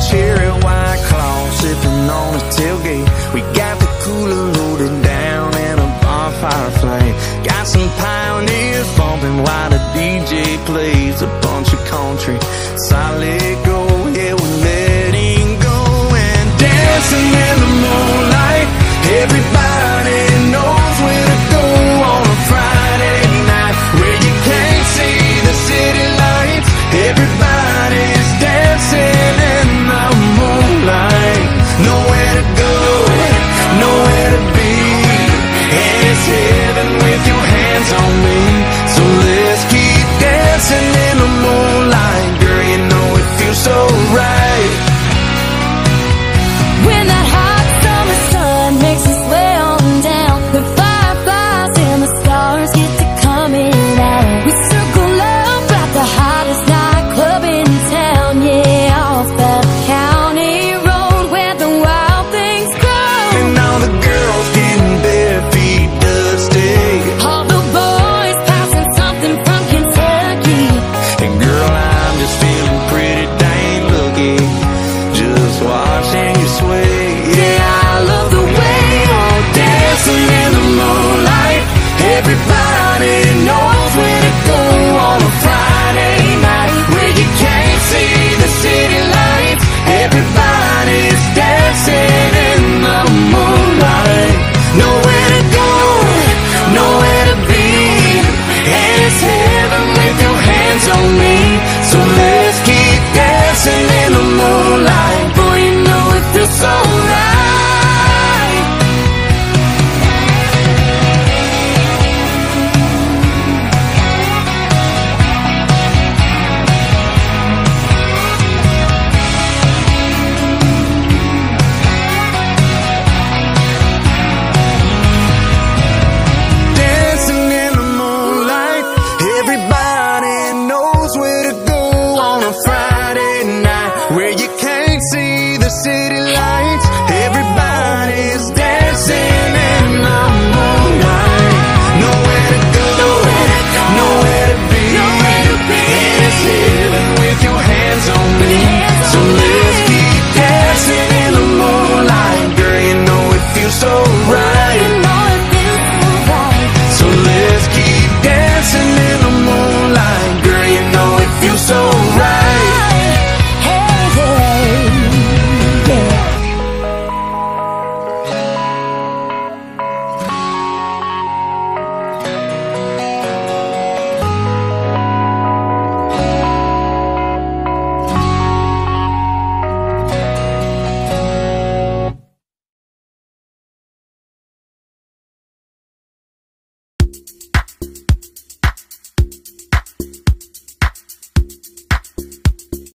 cherry white claw sipping on a tailgate. We got the cooler loaded down and a bonfire flame. Got some pioneers bumping while the DJ plays a bunch of country, solid gold. Yeah, we're letting go and dancing in the moonlight. Everybody knows where to go on a Friday night where you can't see the city lights. Everybody's dancing in the moonlight. Nowhere to go, nowhere to be, and it's heaven with your hands on me. So let's keep dancing in the moonlight. Girl, you know it feels so right. When that hot summer sun makes us way on down, the fireflies and the stars get to coming out. We circle up at the hottest nightclub in town, yeah, off that county road where the wild things grow. And all the girls getting bare feet dusty, All the boys passing something from Kentucky. and girl, I'm just feeling pretty dang lucky, just watching you sway. Yeah, I love the way you're Dancing in the moonlight. Everybody knows where to go on a Friday night where you can't see the city lights. Everybody's dancing in the moonlight. Nowhere to go, nowhere to be, and it's heaven with your hands on me. So let's keep dancing in the moonlight. Boy, you know it feels so right. Dancing in the moonlight. Everybody knows where to go on a Friday night where you can't see the city